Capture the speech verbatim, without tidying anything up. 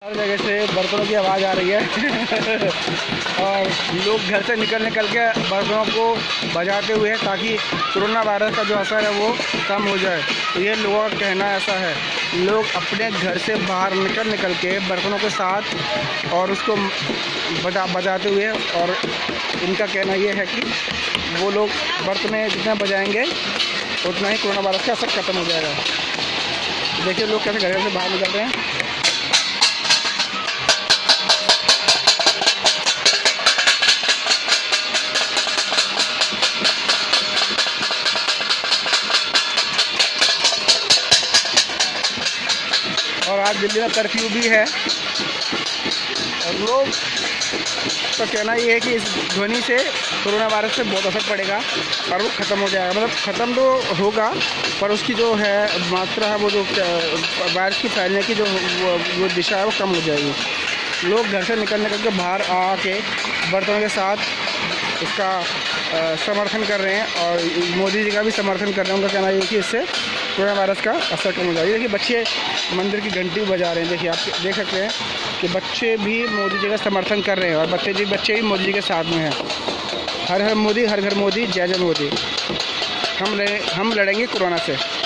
हर जगह से बर्तनों की आवाज़ आ रही है और लोग घर से निकल निकल के बर्तनों को बजाते हुए ताकि कोरोना वायरस का जो असर है वो कम हो जाए। तो ये लोगों का कहना ऐसा है, लोग अपने घर से बाहर निकल निकल के बर्तनों के साथ और उसको बजा बजाते हुए, और इनका कहना ये है कि वो लोग बर्तनें जितना बजाएंगे उतना ही कोरोना वायरस का असर ख़त्म हो जाएगा। देखिए लोग कैसे घर से बाहर निकल रहे हैं। और आज दिल्ली में कर्फ्यू भी है और लोग का कहना ये है कि इस ध्वनि से कोरोना वायरस पे बहुत असर पड़ेगा और वो ख़त्म हो जाएगा। मतलब ख़त्म तो होगा पर उसकी जो है मात्रा है, वो जो वायरस की फैलने की जो वो, वो दिशा है वो कम हो जाएगी। लोग घर से निकल निकल के बाहर आके बर्तनों के साथ इसका आ, समर्थन कर रहे हैं और मोदी जी का भी समर्थन कर रहे हैं। उनका कहना है कि इससे कोरोना वायरस का असर कम हो जाएगा। देखिए बच्चे मंदिर की घंटी बजा रहे हैं। देखिए आप देख सकते हैं कि बच्चे भी मोदी जी का समर्थन कर रहे हैं और बच्चे जी बच्चे भी मोदी जी के साथ में हैं। हर हर मोदी, हर घर मोदी, जय जय मोदी। हम लड़े हम लड़ेंगे कोरोना से।